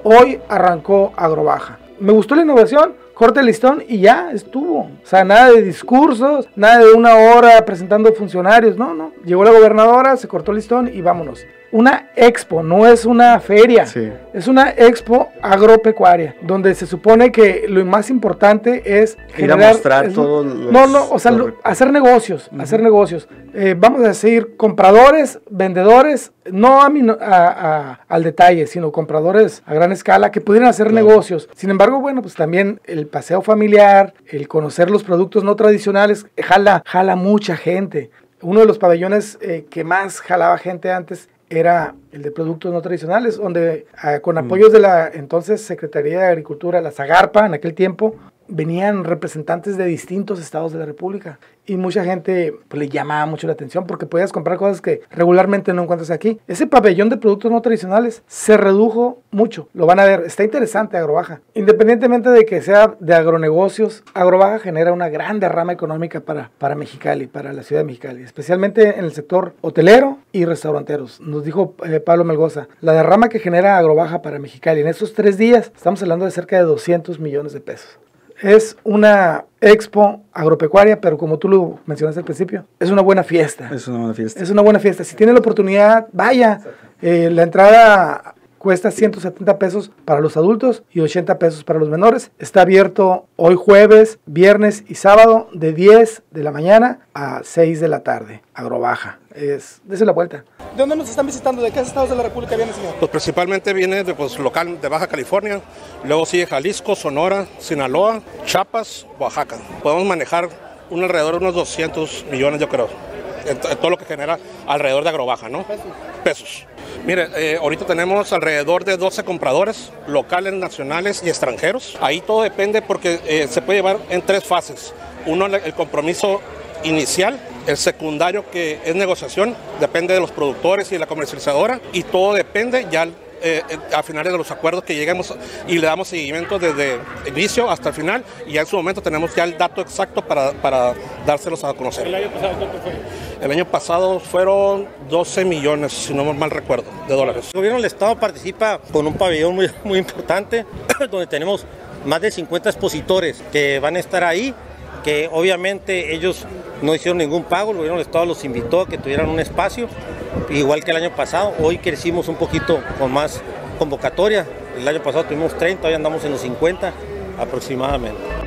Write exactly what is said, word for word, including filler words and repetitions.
hoy arrancó Agrobaja. Me gustó la innovación, corta el listón y ya estuvo. O sea, nada de discursos, nada de una hora presentando funcionarios, no, no. Llegó la gobernadora, se cortó el listón y vámonos. Una expo, no es una feria, sí. Es una expo agropecuaria, donde se supone que lo más importante es generar... Ir a mostrar es, todos los... No, no, o sea, lo, hacer negocios, uh-huh. hacer negocios. Eh, vamos a decir, compradores, vendedores, no a, a, a, al detalle, sino compradores a gran escala que pudieran hacer claro. negocios. Sin embargo, bueno, pues también el paseo familiar, el conocer los productos no tradicionales, jala, jala mucha gente. Uno de los pabellones eh, que más jalaba gente antes era el de productos no tradicionales, donde eh, con apoyos mm. de la entonces Secretaría de Agricultura, la Zagarpa, en aquel tiempo, venían representantes de distintos estados de la República y mucha gente pues, le llamaba mucho la atención porque podías comprar cosas que regularmente no encuentras aquí. Ese pabellón de productos no tradicionales se redujo mucho, lo van a ver, está interesante Agrobaja. Independientemente de que sea de agronegocios, Agrobaja genera una gran derrama económica para, para Mexicali, para la ciudad de Mexicali, especialmente en el sector hotelero y restauranteros. Nos dijo eh, Pablo Melgoza, la derrama que genera Agrobaja para Mexicali en esos tres días, estamos hablando de cerca de doscientos millones de pesos. Es una expo agropecuaria, pero como tú lo mencionaste al principio, es una buena fiesta. Es una buena fiesta. Es una buena fiesta. Si tiene la oportunidad, vaya. Eh, la entrada cuesta ciento setenta pesos para los adultos y ochenta pesos para los menores. Está abierto hoy jueves, viernes y sábado de diez de la mañana a seis de la tarde. Agrobaja. Es, dése la vuelta. ¿De dónde nos están visitando? ¿De qué estados de la República viene, señor? Pues principalmente viene de pues, local de Baja California, luego sigue Jalisco, Sonora, Sinaloa, Chiapas, Oaxaca. Podemos manejar un alrededor de unos doscientos millones, yo creo, en, en todo lo que genera alrededor de Agrobaja, ¿no? Pesos. Pesos. Mire, eh, ahorita tenemos alrededor de doce compradores, locales, nacionales y extranjeros. Ahí todo depende porque eh, se puede llevar en tres fases. Uno, el compromiso inicial, el secundario que es negociación, depende de los productores y de la comercializadora, y todo depende ya eh, a finales de los acuerdos que lleguemos y le damos seguimiento desde el inicio hasta el final, y ya en su momento tenemos ya el dato exacto para, para dárselos a conocer. ¿El año pasado cuánto fue? El año pasado fueron doce millones, si no mal recuerdo, de dólares. El gobierno del estado participa con un pabellón muy, muy importante, donde tenemos más de cincuenta expositores que van a estar ahí, que obviamente ellos no hicieron ningún pago, el gobierno del estado los invitó a que tuvieran un espacio, igual que el año pasado. Hoy crecimos un poquito con más convocatoria, el año pasado tuvimos treinta, hoy andamos en los cincuenta aproximadamente.